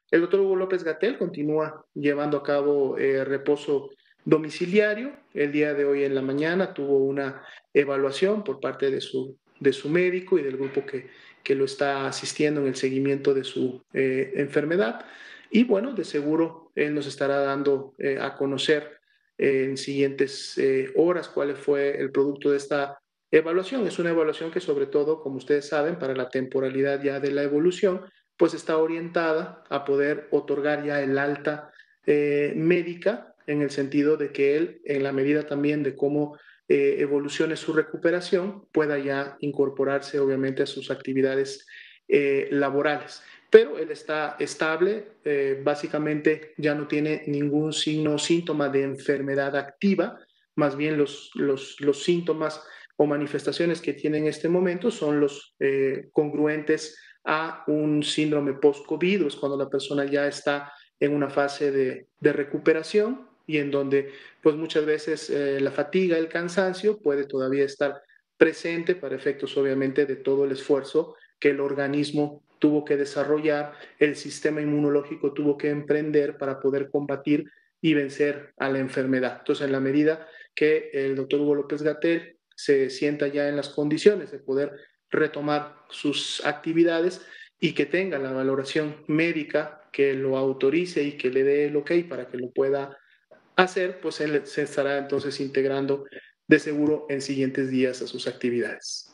El doctor Hugo López-Gatell continúa llevando a cabo reposo domiciliario. El día de hoy en la mañana tuvo una evaluación por parte de su médico y del grupo que lo está asistiendo en el seguimiento de su enfermedad. Y bueno, de seguro él nos estará dando a conocer en siguientes horas cuál fue el producto de esta evaluación. Es una evaluación que sobre todo, como ustedes saben, para la temporalidad ya de la evolución, pues está orientada a poder otorgar ya el alta médica, en el sentido de que él, en la medida también de cómo evolucione su recuperación, pueda ya incorporarse obviamente a sus actividades laborales. Pero él está estable, básicamente ya no tiene ningún signo o síntoma de enfermedad activa, más bien los síntomas o manifestaciones que tiene en este momento son los congruentes a un síndrome post-COVID, es cuando la persona ya está en una fase de recuperación y en donde pues muchas veces la fatiga, el cansancio puede todavía estar presente para efectos obviamente de todo el esfuerzo que el organismo tuvo que desarrollar, el sistema inmunológico tuvo que emprender para poder combatir y vencer a la enfermedad. Entonces, en la medida que el doctor Hugo López-Gatell se sienta ya en las condiciones de poder retomar sus actividades y que tenga la valoración médica que lo autorice y que le dé el ok para que lo pueda hacer, pues él se estará entonces integrando de seguro en siguientes días a sus actividades.